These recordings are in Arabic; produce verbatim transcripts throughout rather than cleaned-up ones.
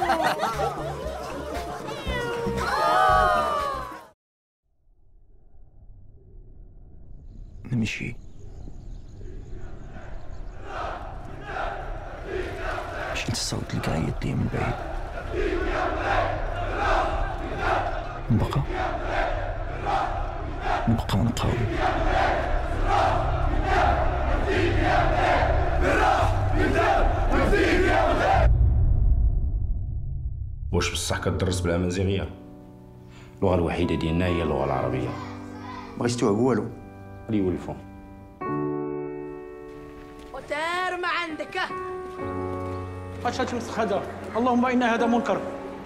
نمشي مشيت الصوت اللي قاعد يطير من بعيد. نبقى نبقى ونقاوم. واش بصح كتدرس بالامازيغيه؟ اللغه الوحيده ديالنا هي اللغه العربيه. بغيتوها والو اللي يولفوا وتار ما عندك. اش تمسخ هذا؟ اللهم ان هذا منكر.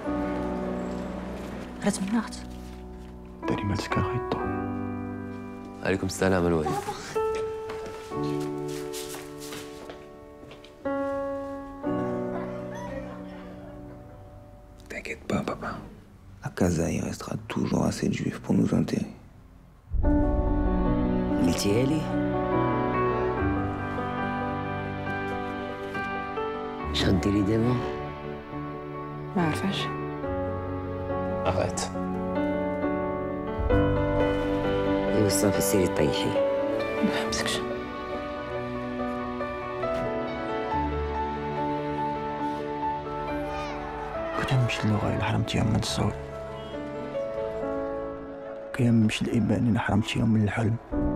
راه تمنعت. داري مالك غيطو. عليكم السلام الوالد. T'inquiète pas, papa. À Casa, il restera toujours assez de juifs pour nous enterrer. متيالي اش غديري دابا؟ ما عرفاش. اغات ايوا صافي سيري طيحي. ما نحبسكش. كنت نمشي للغاية حرمتيهم من الصوت. كيمشي الإبان اللي حرمتيهم من الحلم.